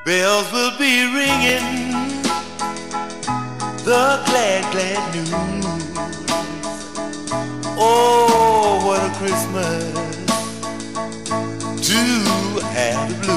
Bells will be ringing the glad, glad news. Oh, what a Christmas to have the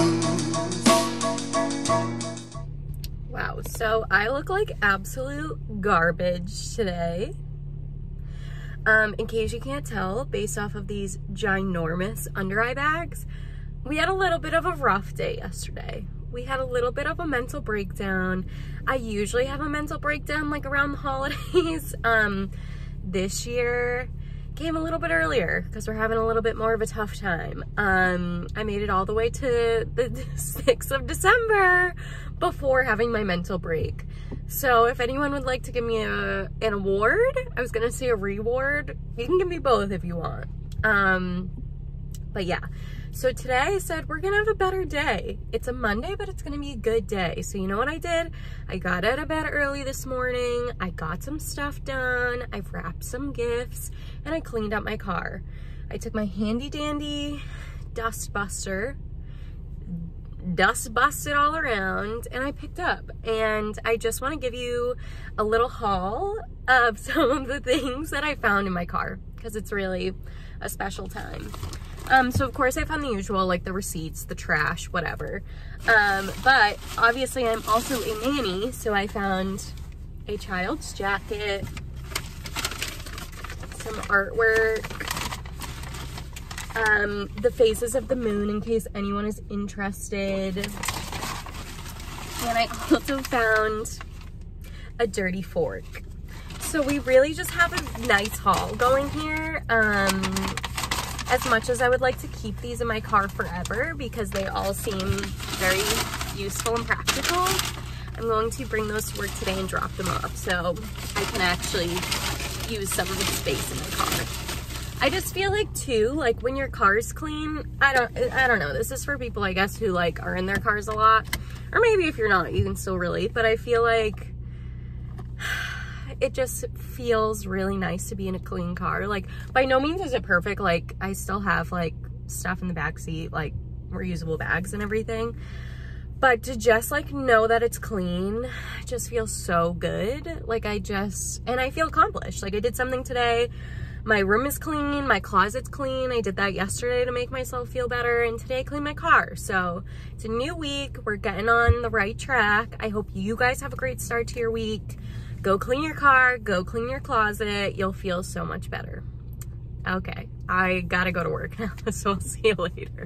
blues. Wow, so I look like absolute garbage today. In case you can't tell, based off of these ginormous under eye bags, we had a little bit of a rough day yesterday. We had a little bit of a mental breakdown. I usually have a mental breakdown like around the holidays. This year came a little bit earlier because we're having a little bit more of a tough time. I made it all the way to the 6th of December before having my mental break. So if anyone would like to give me an award, I was gonna say a reward. You can give me both if you want. But yeah. So today I said, we're gonna have a better day. It's a Monday, but it's gonna be a good day. So you know what I did? I got out of bed early this morning. I got some stuff done. I wrapped some gifts and I cleaned up my car. I took my handy dandy dust buster, dust busted all around, and I picked up. And I just wanna give you a little haul of some of the things that I found in my car because it's really a special time. So of course I found the usual, like the receipts, the trash, whatever. But obviously I'm also a nanny, so I found a child's jacket, some artwork, the faces of the moon in case anyone is interested. And I also found a dirty fork. So we really just have a nice haul going here. As much as I would like to keep these in my car forever because they all seem very useful and practical, I'm going to bring those to work today and drop them off so I can actually use some of the space in my car. I just feel like too, like when your car's clean, I don't know, this is for people I guess who like are in their cars a lot, or maybe if you're not, you can still relate, but I feel like it just feels really nice to be in a clean car. Like, by no means is it perfect. Like, I still have, like, stuff in the back seat, like, reusable bags and everything. But to just, like, know that it's clean just feels so good. Like, and I feel accomplished. Like, I did something today. My room is clean. My closet's clean. I did that yesterday to make myself feel better. And today I cleaned my car. So, it's a new week. We're getting on the right track. I hope you guys have a great start to your week. Go clean your car, go clean your closet. You'll feel so much better. Okay, I gotta go to work now, so I'll see you later.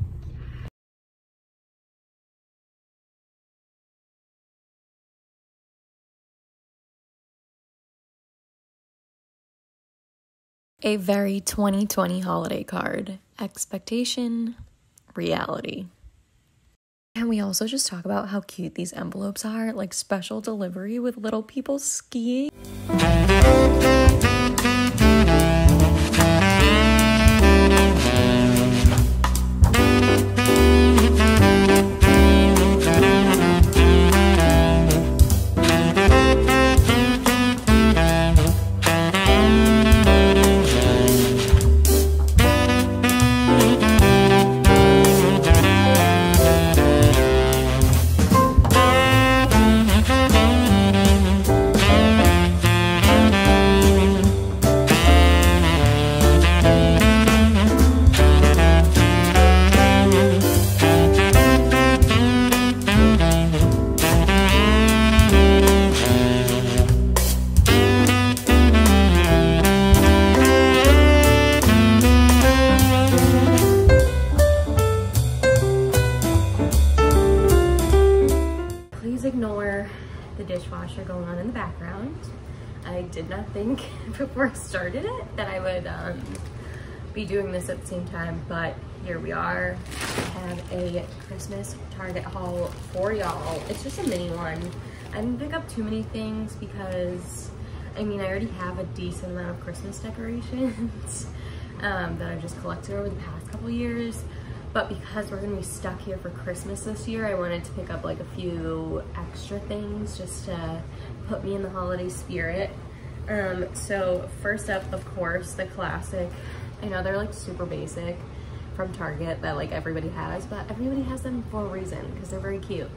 A very 2020 holiday card. Expectation, reality. And we also just talk about how cute these envelopes are, like special delivery with little people skiing. Ignore the dishwasher going on in the background. I did not think before I started it that I would be doing this at the same time, but here we are. I have a Christmas Target haul for y'all. It's just a mini one. I didn't pick up too many things because, I mean, I already have a decent amount of Christmas decorations that I've just collected over the past couple years. But because we're gonna be stuck here for Christmas this year, I wanted to pick up like a few extra things just to put me in the holiday spirit. So first up, of course, the classic. I know they're like super basic from Target that like everybody has, but everybody has them for a reason because they're very cute.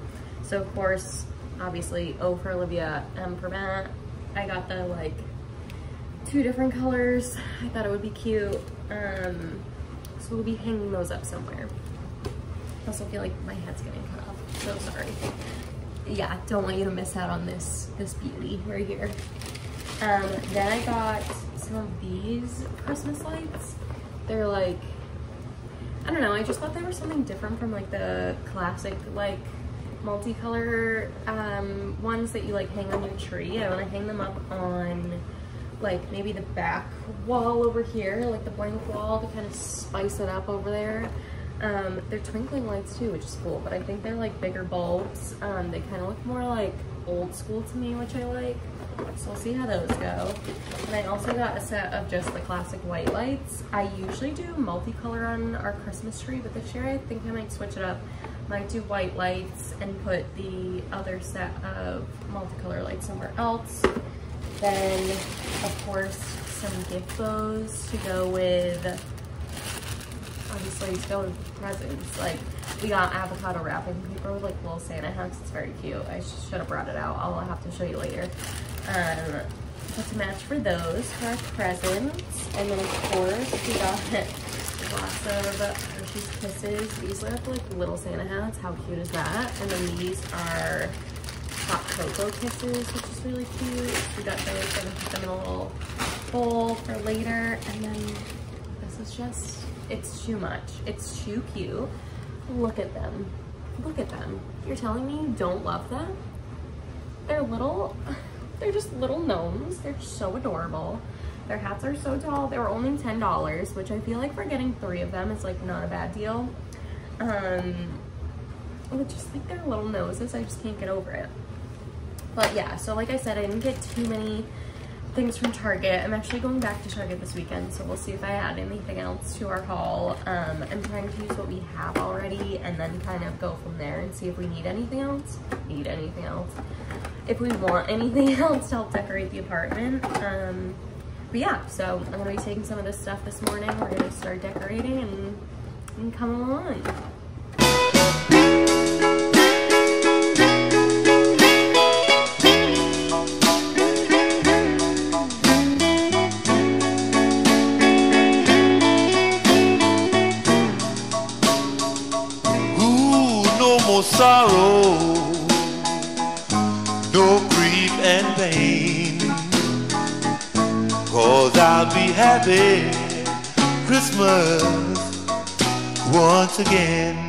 So of course, obviously O for Olivia, M for Matt. I got the like 2 different colors. I thought it would be cute. So we'll be hanging those up somewhere. I also feel like my head's getting cut off, so sorry. Yeah, don't want you to miss out on this beauty right here. Then I got some of these Christmas lights. They're like, I don't know, I just thought they were something different from like the classic like multicolor ones that you like hang on your tree. I want to hang them up on like maybe the back wall over here, like the blank wall, to kind of spice it up over there. They're twinkling lights too, which is cool, but I think they're like bigger bulbs. They kind of look more like old school to me, which I like. So we'll see how those go. And I also got a set of just the classic white lights. I usually do multicolor on our Christmas tree, but this year I think I might switch it up. Might do white lights and put the other set of multicolor lights somewhere else. Then, of course, some gift bows to go with, obviously, to go with presents. Like, we got avocado wrapping paper with like little Santa hats. It's very cute. I should have brought it out. I'll have to show you later. But to match for those for our presents. And then, of course, we got lots of Hershey's Kisses. These are like little Santa hats. How cute is that? And then these are hot cocoa kisses, which is really cute. We got those, and put them in a little bowl for later. And then this is just, it's too much. It's too cute. Look at them. Look at them. You're telling me you don't love them? They're little, they're just little gnomes. They're so adorable. Their hats are so tall. They were only $10, which I feel like for getting 3 of them is like not a bad deal. With just like their little noses, I just can't get over it. But yeah, so like I said, I didn't get too many things from Target. I'm actually going back to Target this weekend, so we'll see if I add anything else to our haul. I'm trying to use what we have already and then kind of go from there and see if we need anything else. If we want anything else to help decorate the apartment. But yeah, so I'm gonna be taking some of this stuff this morning. We're gonna start decorating and come along. No sorrow, no grief and pain, 'cause I'll be happy Christmas once again.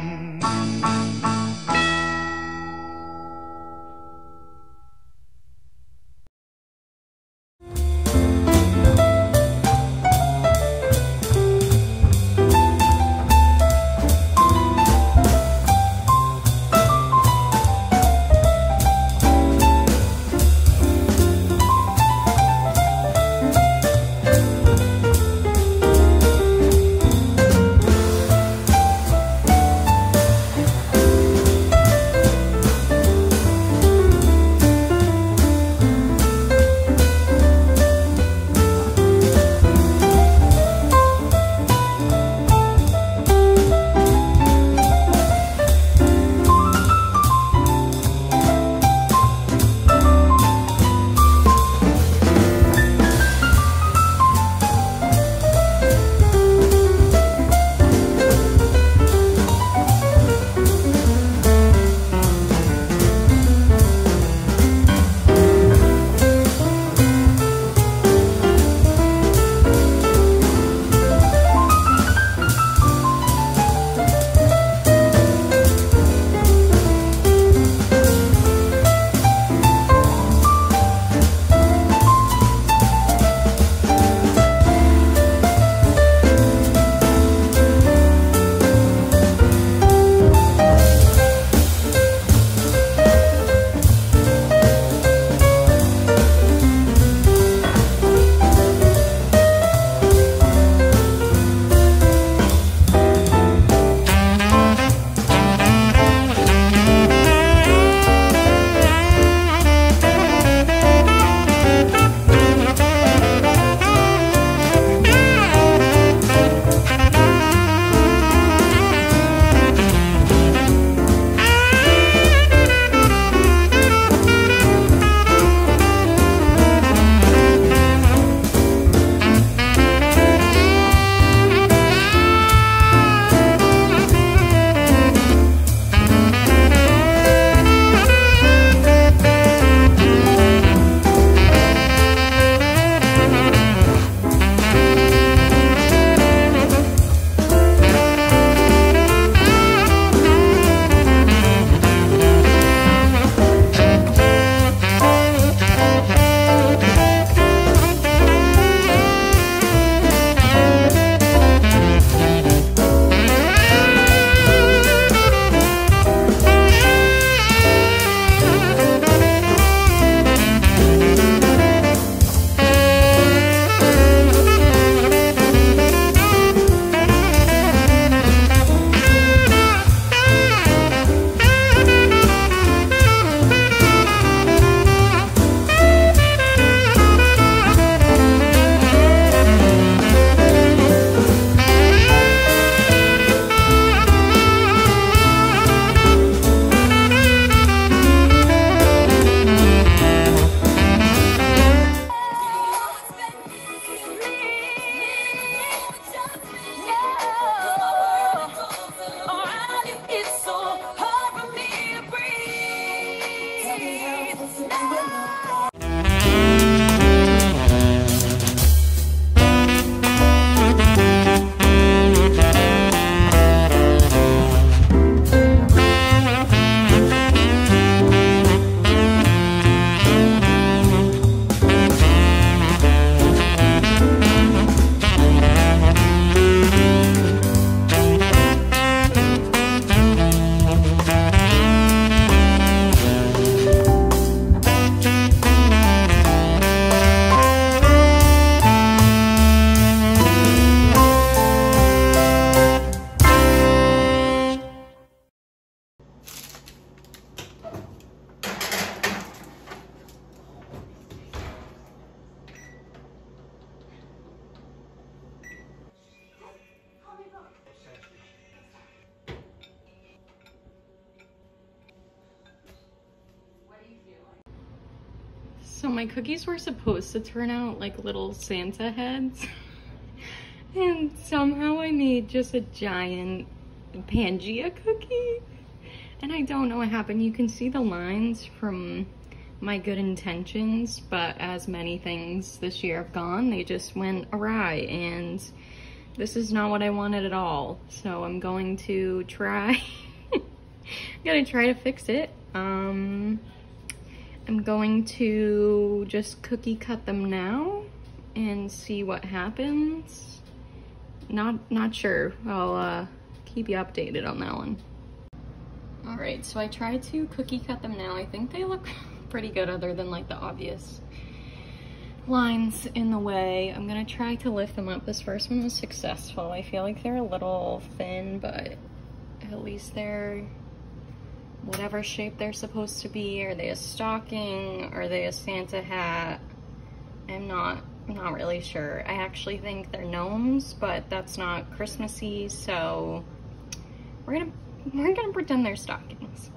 So my cookies were supposed to turn out like little Santa heads. And somehow I made just a giant Pangea cookie. And I don't know what happened. You can see the lines from my good intentions, but as many things this year have gone, they just went awry, and this is not what I wanted at all. So I'm going to try, I'm gonna try to fix it. I'm going to just cookie cut them now and see what happens. Not sure. I'll keep you updated on that one. All right, so I tried to cookie cut them now. I think they look pretty good other than like the obvious lines in the way. I'm gonna try to lift them up. This first one was successful. I feel like they're a little thin, but at least they're whatever shape they're supposed to be. Are they a stocking? Are they a Santa hat? I'm not really sure. I actually think they're gnomes, but that's not Christmassy, so we're gonna pretend they're stockings.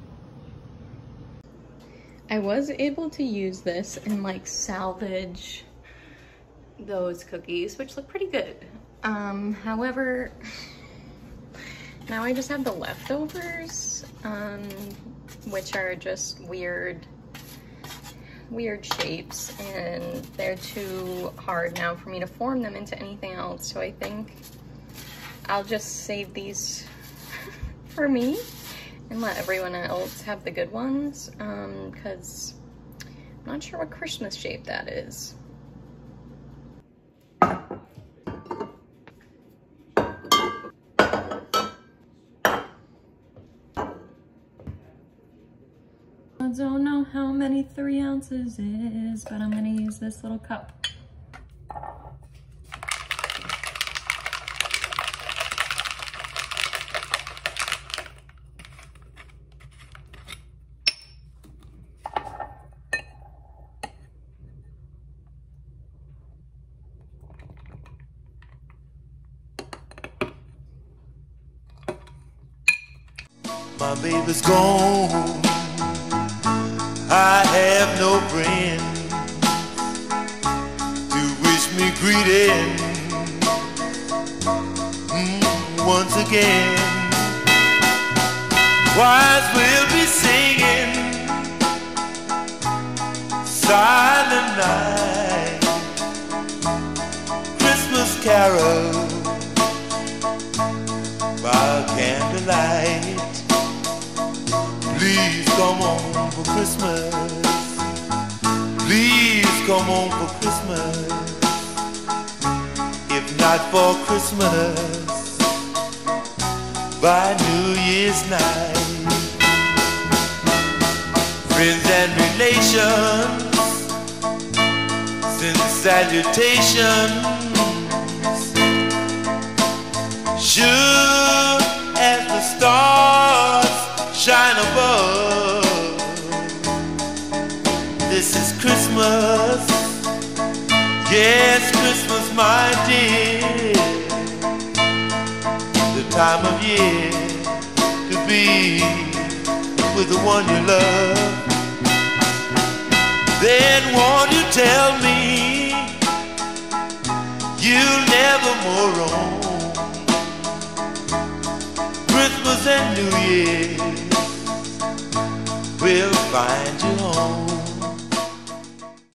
I was able to use this and like salvage those cookies, which look pretty good. However, now I just have the leftovers, which are just weird shapes, and they're too hard now for me to form them into anything else. So I think I'll just save these for me and let everyone else have the good ones, because I'm not sure what Christmas shape that is. I don't know how many 3 ounces is, but I'm gonna use this little cup. My baby's gone, I have no friend to wish me greeting once again. Choirs will be singing Silent Night, Christmas carol by candlelight. Please come on for Christmas. Please come on for Christmas. If not for Christmas, by New Year's night. Friends and relations send salutations, sure as the stars shine above. This is Christmas, yes, Christmas, my dear. The time of year to be with the one you love. Then won't you tell me you'll never more roam Christmas and New Year will find you home.